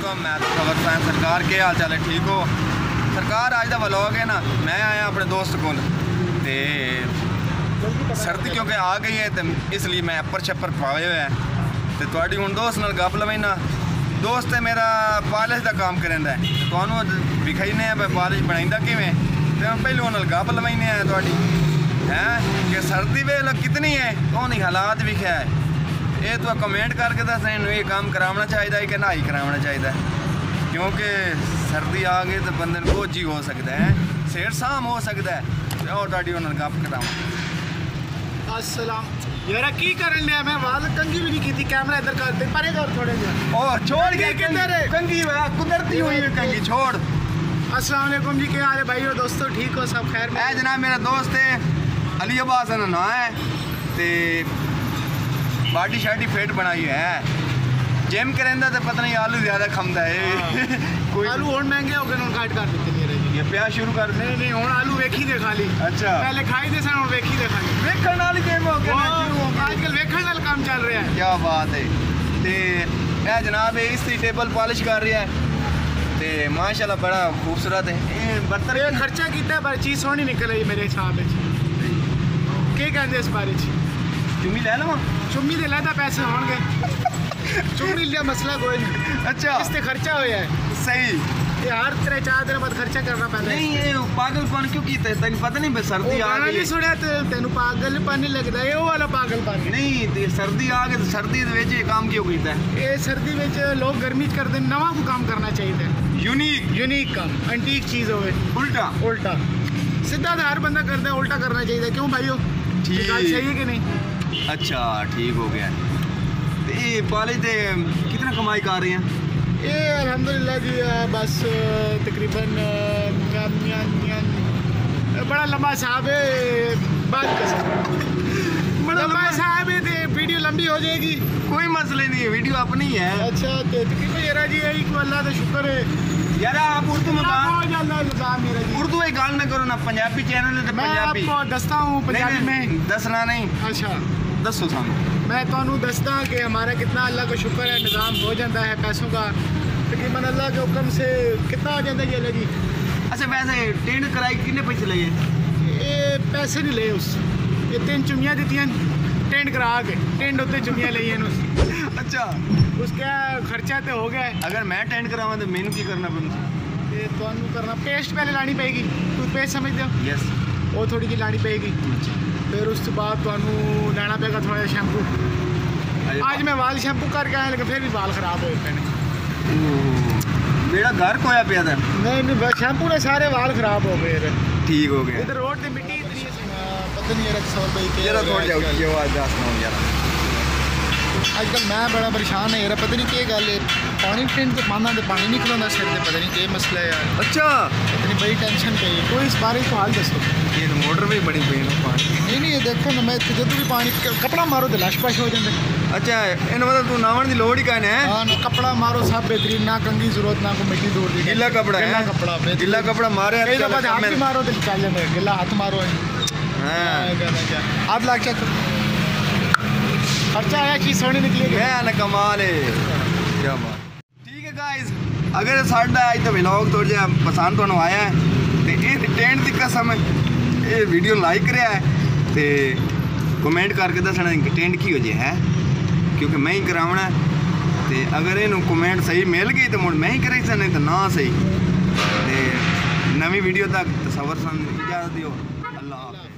वालेकुम, मैं तो खबर सां सरकार के हाल चाल है, ठीक हो सरकार? अज का व्लॉग है ना, मैं आया अपने दोस्त को सर्दी क्योंकि आ गई है तो इसलिए मैं अपर छप्पर पाए हुए हैं तो थोड़ी हूँ दोस्त नाल गप लवैना। दोस्त है मेरा पॉलिश का काम करेंदा है, तो विखाईने पॉलिश बनाइंदा किवें तो पहले उन्होंने गप लवैने थोड़ी हैं कि सर्दी वेल कितनी है तो हालात विख्या है। ये तो कमेंट करके दस ये काम कराना चाहिए कि ना ही कराना चाहिए, क्योंकि सर्दी आ गई तो बंदे को जी हो सकता है, सेठ शाम हो सकता है और ताड़ी उन्होंने गप करावा। अस्सलाम यार की करन लिया मैं आवाज कंगी भी नहीं की, कैमरा इधर कर दे परे कर थोड़े जा और छोड़ के किधर है कंगी कुदरती हुई है कंगी छोड़। अस्सलाम वालेकुम जी, क्या हाल है भाइयों दोस्तों, ठीक हो सब खैर? मैं जनाब मेरा दोस्त है अली अब्बास ना है ते बाडी शाडी फिट बनाई है, जिम करेंदा तो पता नहीं आलू ज्यादा खमदा है। कोई आलू हुन महंगे हो गए, काट कर देते मेरे जी। ये प्याज शुरू कर दे। नहीं हुन आलू वेखी दे खाली। अच्छा पहले खाई दे सन, हुन वेखी दे खाली। वेखण वाली गेम हो गई आजकल वेखण वाला काम चल रहा है। क्या बात है। ते ए जनाब इसकी टेबल पॉलिश कर रहा है ते माशाल्लाह बड़ा खूबसूरत है। ये बर्तन ये खर्चा कीता पर चीज सोहनी निकल आई मेरे हिसाब में। के कहंदे इस बारे च चुम्मी ले लवां? चुम्मी दे लेदा पैसे होणगे, चुम्मी लिया मसला कोई नहीं। अच्छा इससे खर्चा होया है सही, ये हर 3-4 दिन बाद खर्चा करना पैंदा। नहीं ये पागलपन क्यों कीता है? तैਨੂੰ पता नहीं सर्दी आ गई? नहीं सुनिया तेनू पागलपन नहीं लगदा, ये वाला पागलपन नहीं ते सर्दी आ गई तो सर्दी दे विच काम क्यों कीता है? ये सर्दी विच लोग गर्मी च करदे, नवा को काम करना चाहिए, यूनिक काम, एंटीक चीज होवे। उल्टा सीधा तो हर बंदा करता है, उल्टा करना चाहिए। क्यों भाइयों ठीक सही है कि नहीं? अच्छा ठीक हो गया। ये पॉलिश दे कितना कमाई कर रहे हैं? ये अल्हम्दुलिल्लाह जी बस तकरीबन बड़ा लंबा साहब है, बड़ा लंबा साहब है, वीडियो लंबी हो जाएगी। कोई मसले नहीं है, वीडियो अपनी है। अच्छा तकरीबन यार जी यही को अल्लाह का शुक्र है। यार आप उर्दू में उर्दू एक गाल ना करो ना, पंजाबी चैनल है तो पंजाबी मैं आपको दसता हूँ पंजाबी में। दसना नहीं। अच्छा दसो सामने मैं तो दसदा कि हमारा कितना अल्लाह का शुक्र है, निज़ाम हो जाता है पैसों का तकरीबन अल्लाह के हुक्म से। कितना हो जाता है ये जी? अच्छा वैसे टेंट कराई कितने पैसे लगे? ये पैसे नहीं ले उस, ये 3 चुम्मियाँ दी टेंट करा के, टेंट उत्ते चुम्मियाँ ली। अच्छा उसका खर्चा तो हो गया है। अगर मैं टेंट करावा तो मैनू की करना पड़ता? ये तो करना पेस्ट पहले लानी पेगी, टूथपेस्ट समझते हो? यस वो थोड़ी जी लानी पेगी, फिर उस बाद तो लेना पेगा थोड़ा शैम्पू। आज मैं वाल शैम्पू करके आया लेकिन फिर भी बाल खराब हो गए। मेरा घर कोया पिया था। नहीं शैम्पू ने सारे वाल खराब हो गए। ठीक हो गया। इधर रोड पे मिट्टी इतनी पता नहीं यार 100 रुपये के जरा थोड़ा जाओ आवाज दस ना यार। आजकल मैं बड़ा परेशान है यार, पता नहीं क्या गल है, पानी टेंट से पाना तो पानी नहीं खिलाना सिर से, पता नहीं क्या मसला है यार। अच्छा इतनी बड़ी टेंशन पे है, कोई इस बारे को हाल दसो। ये तो मोटर भी बड़ी पेन पानी नहीं ये देखो ना, मैं जो भी पानी कपड़ा मारो तो लश पश हो जाता है। अच्छा इन मतलब तू नावन की लोड़ ही कहने है? हाँ ना कपड़ा मारो सब बेहतरीन, ना कंगी जरूरत ना कोई मिट्टी दूर दी। गिला कपड़ा है, गिला कपड़ा मारे हाथ मारो तो चल जाता है, गिला हाथ मारो हाथ लाग चक खर्चा आया चीज सोनी निकली मैं कमाल है। क्या बात। ठीक है गाइस, अगर साडा अज तो व्लॉग थोड़ा जिहा पसंद तुहानू आया है तो ये टेंट की कसम ये वीडियो लाइक करा है तो कमेंट करके दसना कि टेंट की हो है, क्योंकि मैं ही करावना है। तो अगर इनू कमेंट सही मिल गई तो मुड़ मैं ही कराई नहीं तो ना सही। तो नवी वीडियो तक तसव्वुर सन इजाज़त दियो। अल्लाह।